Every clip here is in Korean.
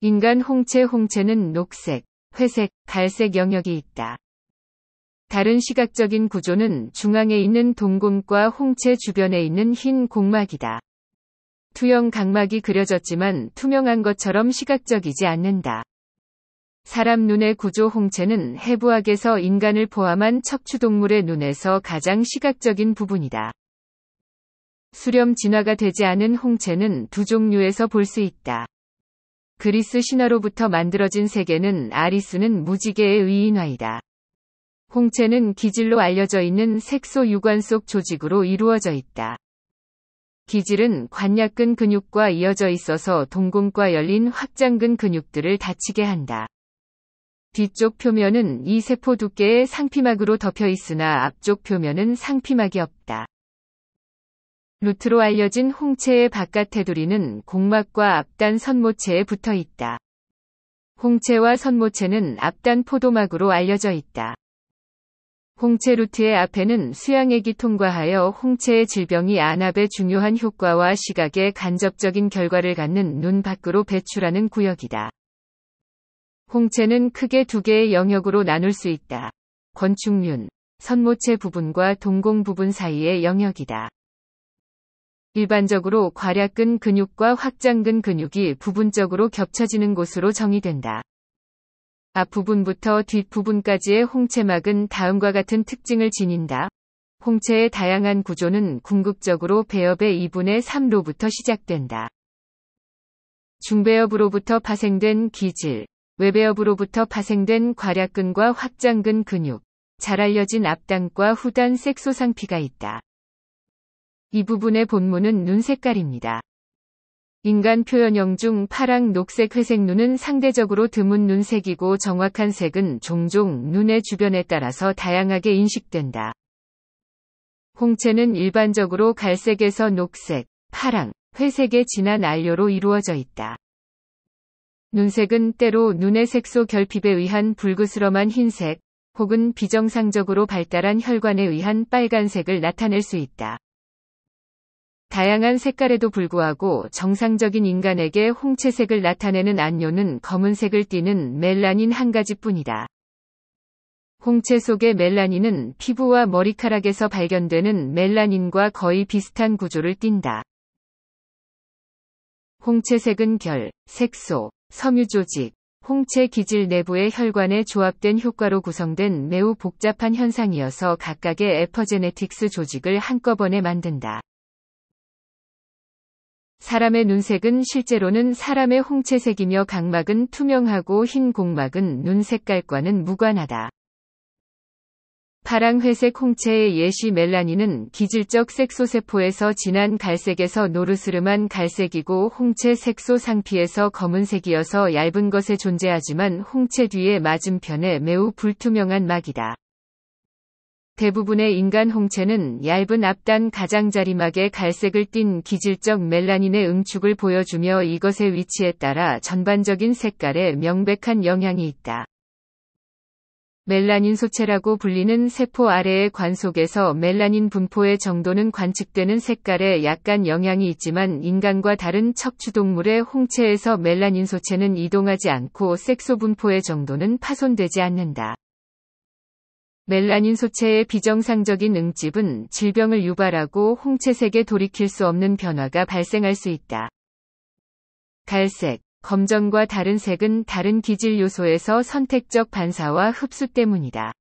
인간 홍채는 녹색, 회색, 갈색 영역이 있다. 다른 시각적인 구조는 중앙에 있는 동공과 홍채 주변에 있는 흰 공막이다. 투영 각막이 그려졌지만 투명한 것처럼 시각적이지 않는다. 사람 눈의 구조 홍채는 해부학에서 인간을 포함한 척추동물의 눈에서 가장 시각적인 부분이다. 수렴 진화가 되지 않은 홍채는 두 종류에서 볼 수 있다. 그리스 신화로부터 만들어진 세계는 아리스는 무지개의 의인화이다. 홍채는 기질로 알려져 있는 색소 유관 속 조직으로 이루어져 있다. 기질은 관략근 근육과 이어져 있어서 동공과 열린 확장근 근육들을 닫히게 한다. 뒤쪽 표면은 이 세포 두께의 상피막으로 덮여 있으나 앞쪽 표면은 상피막이 없다. 루트로 알려진 홍채의 바깥 테두리는 공막과 앞단 선모체에 붙어 있다. 홍채와 선모체는 앞단 포도막으로 알려져 있다. 홍채 루트의 앞에는 수양액이 통과하여 홍채의 질병이 안압의 중요한 효과와 시각에 간접적인 결과를 갖는 눈 밖으로 배출하는 구역이다. 홍채는 크게 두 개의 영역으로 나눌 수 있다. 건축륜, 선모체 부분과 동공 부분 사이의 영역이다. 일반적으로 괄약근 근육과 확장근 근육이 부분적으로 겹쳐지는 곳으로 정의된다. 앞부분부터 뒷부분까지의 홍채막은 다음과 같은 특징을 지닌다. 홍채의 다양한 구조는 궁극적으로 배엽의 2분의 3로부터 시작된다. 중배엽으로부터 파생된 기질, 외배엽으로부터 파생된 괄약근과 확장근 근육, 잘 알려진 앞단과 후단 색소상피가 있다. 이 부분의 본문은 눈 색깔입니다. 인간 표현형 중 파랑, 녹색, 회색 눈은 상대적으로 드문 눈색이고 정확한 색은 종종 눈의 주변에 따라서 다양하게 인식된다. 홍채는 일반적으로 갈색에서 녹색, 파랑, 회색의 진한 안료로 이루어져 있다. 눈색은 때로 눈의 색소 결핍에 의한 불그스럼한 흰색, 혹은 비정상적으로 발달한 혈관에 의한 빨간색을 나타낼 수 있다. 다양한 색깔에도 불구하고 정상적인 인간에게 홍채색을 나타내는 안료는 검은색을 띠는 멜라닌 한 가지뿐이다. 홍채 속의 멜라닌은 피부와 머리카락에서 발견되는 멜라닌과 거의 비슷한 구조를 띈다. 홍채색은 결, 색소, 섬유 조직, 홍채 기질 내부의 혈관에 조합된 효과로 구성된 매우 복잡한 현상이어서 각각의 에퍼제네틱스 조직을 한꺼번에 만든다. 사람의 눈색은 실제로는 사람의 홍채색이며 각막은 투명하고 흰 공막은 눈 색깔과는 무관하다. 파랑, 회색 홍채의 예시 멜라닌은 기질적 색소세포에서 진한 갈색에서 노르스름한 갈색이고 홍채 색소 상피에서 검은색이어서 얇은 것에 존재하지만 홍채 뒤의 맞은편에 매우 불투명한 막이다. 대부분의 인간 홍채는 얇은 앞단 가장자리막에 갈색을 띤 기질적 멜라닌의 응축을 보여주며 이것의 위치에 따라 전반적인 색깔에 명백한 영향이 있다. 멜라닌 소체라고 불리는 세포 아래의 관 속에서 멜라닌 분포의 정도는 관측되는 색깔에 약간 영향이 있지만 인간과 다른 척추동물의 홍채에서 멜라닌 소체는 이동하지 않고 색소 분포의 정도는 파손되지 않는다. 멜라닌 소체의 비정상적인 응집은 질병을 유발하고 홍채색에 돌이킬 수 없는 변화가 발생할 수 있다. 갈색, 검정과 다른 색은 다른 기질 요소에서 선택적 반사와 흡수 때문이다.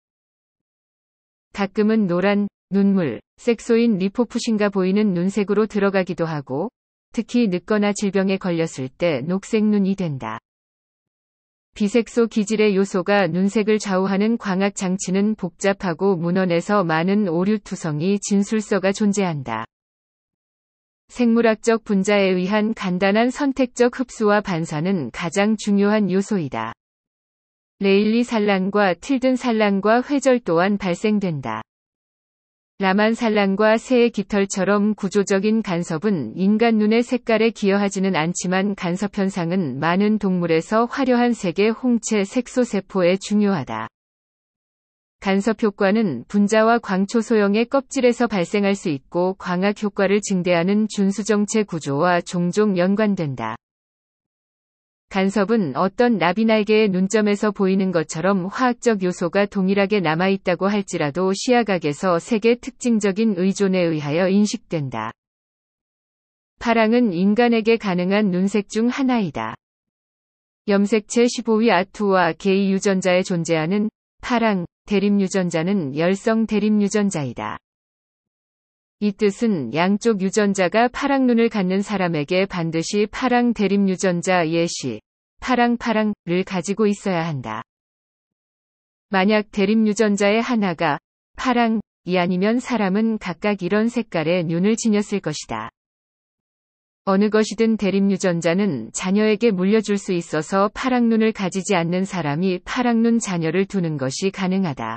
가끔은 노란, 눈물, 색소인 리포푸신가 보이는 눈색으로 들어가기도 하고, 특히 늙거나 질병에 걸렸을 때 녹색 눈이 된다. 비색소 기질의 요소가 눈색을 좌우하는 광학 장치는 복잡하고 문헌에서 많은 오류투성이 진술서가 존재한다. 생물학적 분자에 의한 간단한 선택적 흡수와 반사는 가장 중요한 요소이다. 레일리 산란과 틸든 산란과 회절 또한 발생된다. 라만 산란과 새의 깃털처럼 구조적인 간섭은 인간 눈의 색깔에 기여하지는 않지만 간섭 현상은 많은 동물에서 화려한 색의 홍채 색소세포에 중요하다. 간섭 효과는 분자와 광초 소형의 껍질에서 발생할 수 있고 광학 효과를 증대하는 준수정체 구조와 종종 연관된다. 간섭은 어떤 나비날개의 눈점에서 보이는 것처럼 화학적 요소가 동일하게 남아있다고 할지라도 시야각에서 색의 특징적인 의존에 의하여 인식된다. 파랑은 인간에게 가능한 눈색 중 하나이다. 염색체 15위 아투와 게이 유전자에 존재하는 파랑 대립유전자는 열성 대립유전자이다. 이 뜻은 양쪽 유전자가 파랑눈을 갖는 사람에게 반드시 파랑 대립유전자 예시, 파랑을 가지고 있어야 한다. 만약 대립유전자의 하나가 파랑이 아니면 사람은 각각 이런 색깔의 눈을 지녔을 것이다. 어느 것이든 대립유전자는 자녀에게 물려줄 수 있어서 파랑눈을 가지지 않는 사람이 파랑눈 자녀를 두는 것이 가능하다.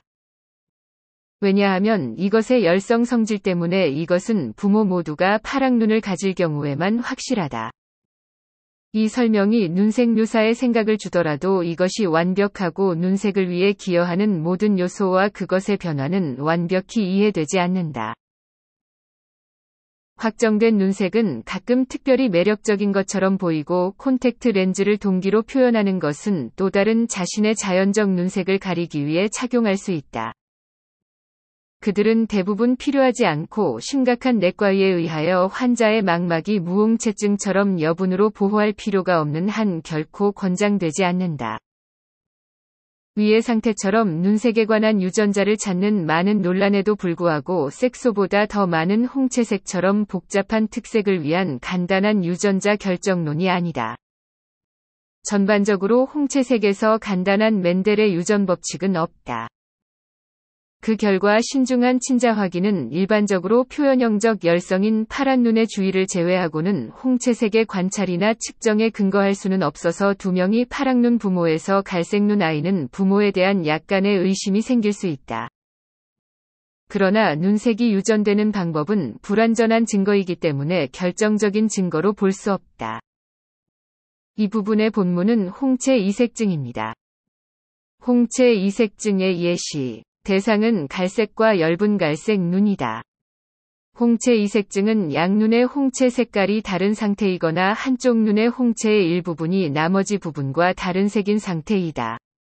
왜냐하면 이것의 열성 성질 때문에 이것은 부모 모두가 파랑눈을 가질 경우에만 확실하다. 이 설명이 눈색 묘사에 생각을 주더라도 이것이 완벽하고 눈색을 위해 기여하는 모든 요소와 그것의 변화는 완벽히 이해되지 않는다. 확정된 눈색은 가끔 특별히 매력적인 것처럼 보이고 콘택트 렌즈를 동기로 표현하는 것은 또 다른 자신의 자연적 눈색을 가리기 위해 착용할 수 있다. 그들은 대부분 필요하지 않고 심각한 내과의에 의하여 환자의 망막이 무홍체증처럼 여분으로 보호할 필요가 없는 한 결코 권장되지 않는다. 위의 상태처럼 눈색에 관한 유전자를 찾는 많은 논란에도 불구하고 색소보다 더 많은 홍채색처럼 복잡한 특색을 위한 간단한 유전자 결정론이 아니다. 전반적으로 홍채색에서 간단한 멘델의 유전 법칙은 없다. 그 결과 신중한 친자 확인은 일반적으로 표현형적 열성인 파란 눈의 주의를 제외하고는 홍채색의 관찰이나 측정에 근거할 수는 없어서 두 명이 파랑눈 부모에서 갈색눈 아이는 부모에 대한 약간의 의심이 생길 수 있다. 그러나 눈색이 유전되는 방법은 불완전한 증거이기 때문에 결정적인 증거로 볼 수 없다. 이 부분의 본문은 홍채 이색증입니다. 홍채 이색증의 예시. 대상은 갈색과 엷은 갈색 눈이다. 홍채 이색증은 양눈의 홍채 색깔이 다른 상태이거나 한쪽 눈의 홍채의 일부분이 나머지 부분과 다른 색인 상태이다.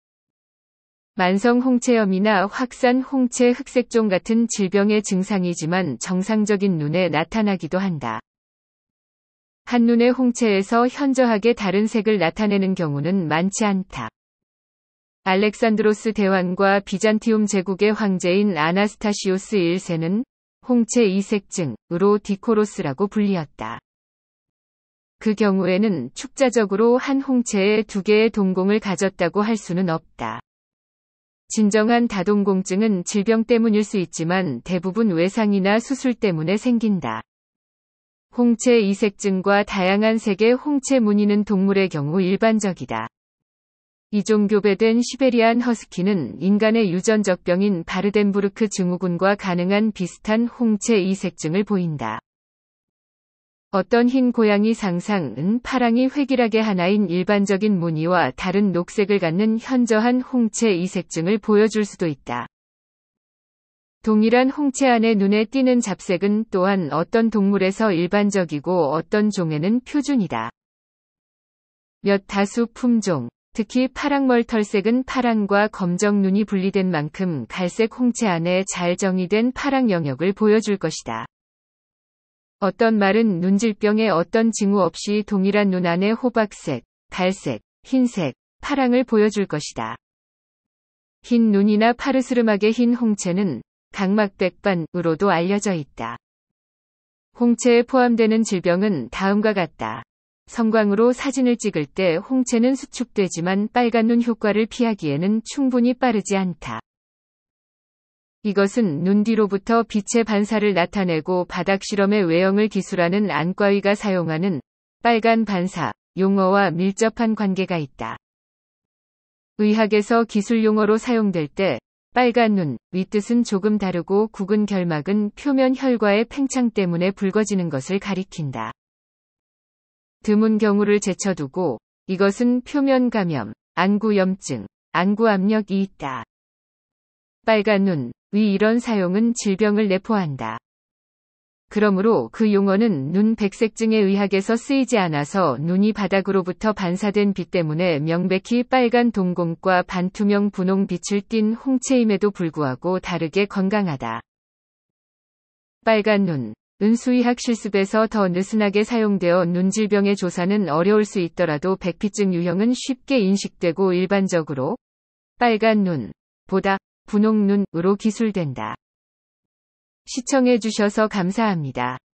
만성 홍채염이나 확산 홍채 흑색종 같은 질병의 증상이지만 정상적인 눈에 나타나기도 한다. 한눈의 홍채에서 현저하게 다른 색을 나타내는 경우는 많지 않다. 알렉산드로스 대왕과 비잔티움 제국의 황제인 아나스타시오스 1세는 홍채 이색증으로 디코로스라고 불리었다. 그 경우에는 축자적으로 한 홍채에 두 개의 동공을 가졌다고 할 수는 없다. 진정한 다동공증은 질병 때문일 수 있지만 대부분 외상이나 수술 때문에 생긴다. 홍채 이색증과 다양한 색의 홍채 무늬는 동물의 경우 일반적이다. 이종 교배된 시베리안 허스키는 인간의 유전적 병인 바르덴부르크 증후군과 가능한 비슷한 홍채 이색증을 보인다. 어떤 흰 고양이 상상은 파랑이 획일하게 하나인 일반적인 무늬와 다른 녹색을 갖는 현저한 홍채 이색증을 보여줄 수도 있다. 동일한 홍채 안에 눈에 띄는 잡색은 또한 어떤 동물에서 일반적이고 어떤 종에는 표준이다. 몇 다수 품종, 특히 파랑멀털색은 파랑과 검정 눈이 분리된 만큼 갈색 홍채 안에 잘 정의된 파랑 영역을 보여줄 것이다. 어떤 말은 눈질병의 어떤 징후 없이 동일한 눈 안에 호박색, 갈색, 흰색, 파랑을 보여줄 것이다. 흰 눈이나 파르스름하게 흰 홍채는 각막백반으로도 알려져 있다. 홍채에 포함되는 질병은 다음과 같다. 성광으로 사진을 찍을 때 홍채는 수축되지만 빨간 눈 효과를 피하기에는 충분히 빠르지 않다. 이것은 눈 뒤로부터 빛의 반사를 나타내고 바닥 실험의 외형을 기술하는 안과의가 사용하는 빨간 반사 용어와 밀접한 관계가 있다. 의학에서 기술 용어로 사용될 때 빨간 눈, 윗뜻은 조금 다르고 굵은 결막은 표면 혈과의 팽창 때문에 붉어지는 것을 가리킨다. 드문 경우를 제쳐두고 이것은 표면 감염, 안구염증, 안구압력이 있다. 빨간 눈, 위 이런 사용은 질병을 내포한다. 그러므로 그 용어는 눈 백색증의 의학에서 쓰이지 않아서 눈이 바닥으로부터 반사된 빛 때문에 명백히 빨간 동공과 반투명 분홍 빛을 띤 홍채임에도 불구하고 다르게 건강하다. 빨간 눈. 은수의학 실습에서 더 느슨하게 사용되어 눈질병의 조사는 어려울 수 있더라도 백피증 유형은 쉽게 인식되고 일반적으로 빨간 눈 보다 분홍 눈으로 기술된다. 시청해 주셔서 감사합니다.